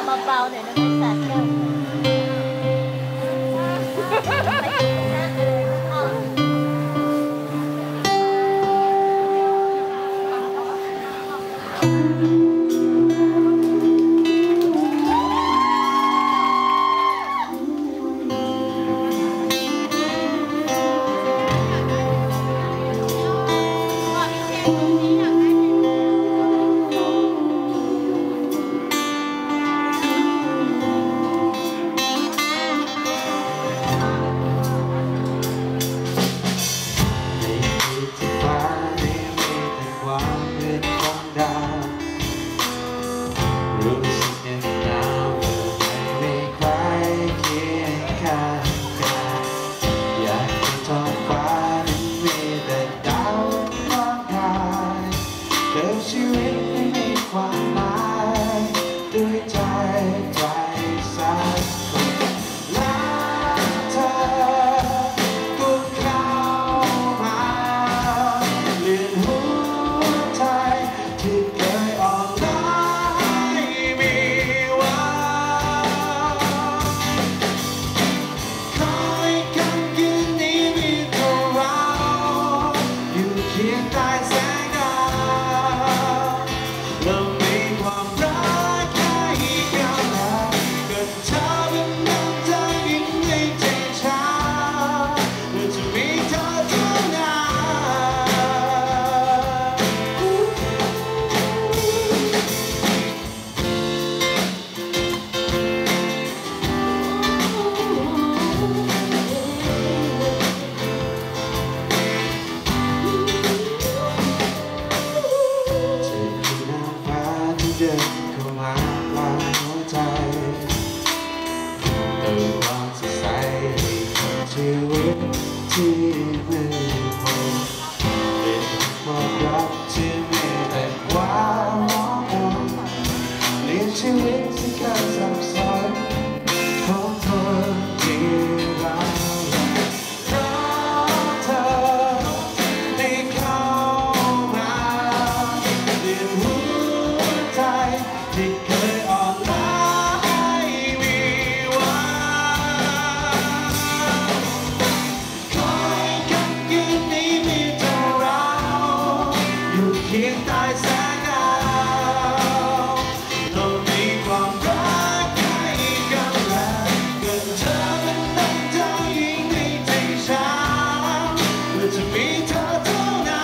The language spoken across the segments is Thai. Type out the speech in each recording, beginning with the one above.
เบาๆหน่อยนะไม่สาดแก้วรู้สึกยังหนาวเมื่อไม่มีใครเคียงข้างกายอยากให้ท้องฟ้านั้นมีแต่ดาวมองหายเติมชีวิตให้มีความหมายด้วยใจใครสักคนและเธอก็เข้ามาเปลี่ยนหัวใจที่เคยอ่อนล้าเดินเข้ามาลาหัวใจเติมความสดใสให้กับชีวิตที่มืดมนเป็นความรักที่มีแต่ความหวังเลี้ยงชีวิตที่เคยสับสนของคนที่รักเพราะเธอได้เข้ามาเปลี่ยนหัวใจที่เคยอ่อนล้าให้มีวันคอยกันคืนนี้มีเท่าเราอยู่เคียงใต้แสงดาวเรามีความรักให้กันและกันเธอเป็นดังเจ้าหญิงในใจฉันและจะมีเธอเท่านั้น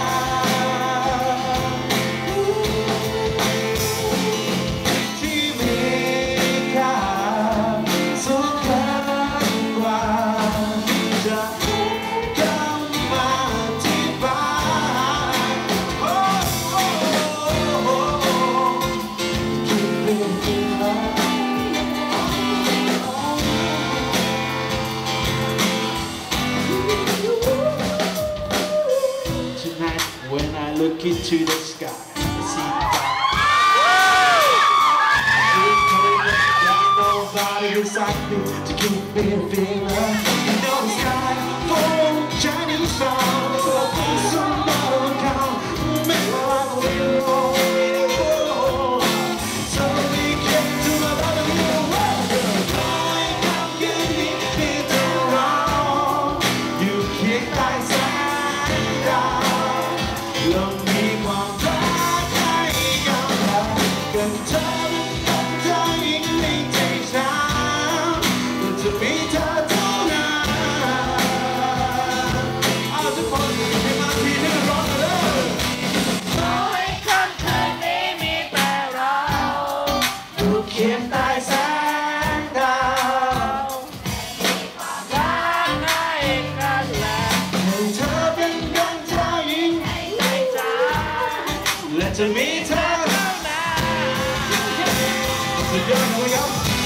When I look into the sky, I see fire. Nobody beside me to keep me feeling. You know the sky full of shining stars. Somebody will come, make my life a little. So we get to my brother in the world. I come get me around. You kick my side down.เรามีความรักให้กันและกันเธอเป็นเจ้าหญิงในใจฉันเราจะมีเธอเท่านั้นเอาทุกคนให้มาทีนี้ร้องกันเลยขอให้ค่ำคืนนี้มีแต่เราอยู่เคียงใต้แสงดาวมีความรักให้กันและให้เธอเป็นดังเจ้าหญิงและจะมีเธอเท่านั้นสุดยอดเลยครับ